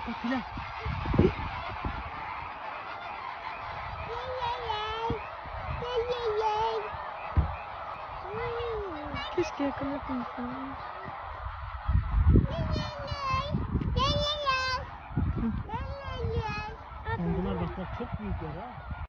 bak Bilal. Keşke yakalasın. Bunlar bak çok büyükler ha.